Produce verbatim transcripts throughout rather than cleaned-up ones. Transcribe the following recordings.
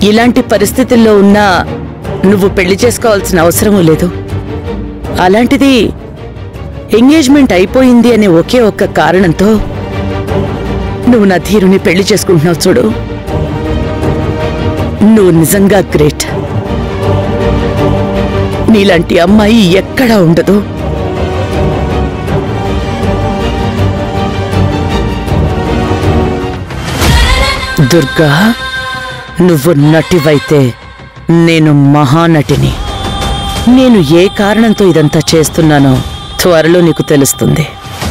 ఇలాంటి పరిస్థితుల్లో ఉన్నా నువ్వు పెళ్లి చేసుకోవాల్సిన అవసరం లేదు. అలాంటిది ఎంగేజ్మెంట్ అయిపోయింది అనే ఒకే ఒక్క కారణంతో నువ్వు నా ధీరుని పెళ్లి చేసుకుంటున్నావు చూడు. నువ్వు నిజంగా గ్రేట్. నీలాంటి అమ్మాయి ఎక్కడా ఉండదు. దుర్గా, నువ్వు నటివైతే నేను మహానటిని. నేను ఏ కారణంతో ఇదంతా చేస్తున్నానో త్వరలో నీకు తెలుస్తుంది.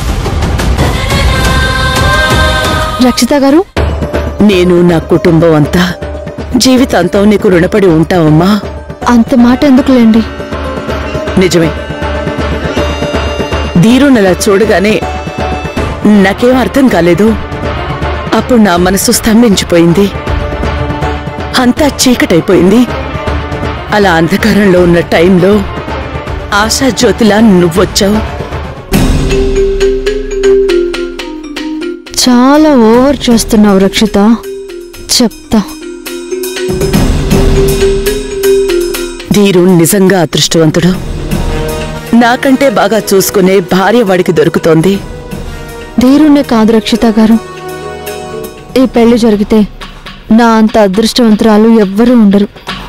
రక్షిత గారు, నేను నా కుటుంబం అంతా జీవితాంతం నీకు రుణపడి ఉంటావమ్మా. అంత మాట ఎందుకులేండి. నిజమే. ధీరునలా చూడగానే నాకేం అర్థం కాలేదు. అప్పుడు నా మనసు స్తంభించిపోయింది. అంతా చీకటైపోయింది. అలా అంధకారంలో ఉన్న టైంలో ఆశాజ్యోతిలా నువ్వొచ్చావు. చాలా ఓవర్ చేస్తున్నావు రక్షిత. చెప్తా. ధీరు నిజంగా అదృష్టవంతుడు. నాకంటే బాగా చూసుకునే భార్య వాడికి దొరుకుతోంది. ధీరునే కాదు రక్షిత గారు, ఈ పెళ్లి జరిగితే నా అంత అదృష్టవంతురాలు ఎవ్వరూ ఉండరు.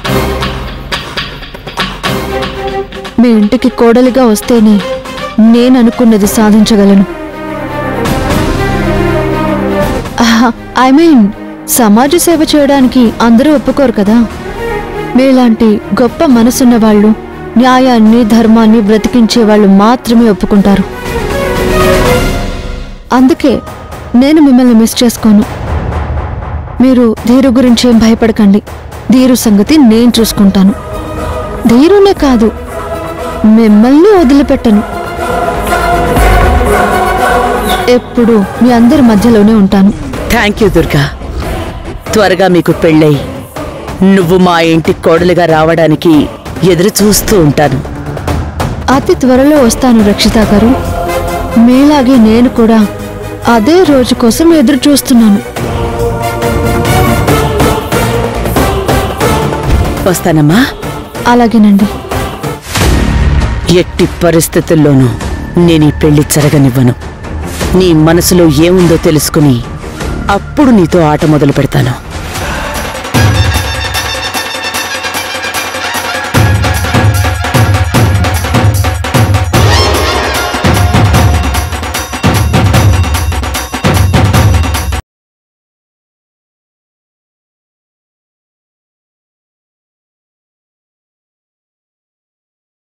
మీ ఇంటికి కోడలిగా వస్తేనే నేను అనుకున్నది సాధించగలను. ఐ మీన్ సమాజ సేవ చేయడానికి అందరూ ఒప్పుకోరు కదా. మీలాంటి గొప్ప మనసున్న వాళ్ళు, న్యాయాన్ని ధర్మాన్ని బ్రతికించే వాళ్ళు మాత్రమే ఒప్పుకుంటారు. అందుకే నేను మిమ్మల్ని మిస్ చేసుకోను. మీరు ధీరు గురించి ఏం భయపడకండి. ధీరు సంగతి నేను చూసుకుంటాను. ధీరునే కాదు, మిమ్మల్ని వదిలిపెట్టను. ఎప్పుడు మీ అందరి మధ్యలోనే ఉంటాను. Thank you Durga. త్వరగా మీకు పెళ్ళై నువ్వు మా ఇంటి కోడలిగా రావడానికి ఎదురు చూస్తూ ఉంటాను. అతి త్వరలో వస్తాను రక్షిత గారు. మీలాగే నేను కూడా అదే రోజు కోసం ఎదురు చూస్తున్నాను. వస్తానమ్మా. అలాగేనండి. ఎట్టి పరిస్థితుల్లోనూ నేను ఈ పెళ్లి జరగనివ్వను. నీ మనసులో ఏముందో తెలుసుకుని అప్పుడు నీతో ఆట మొదలు పెడతాను.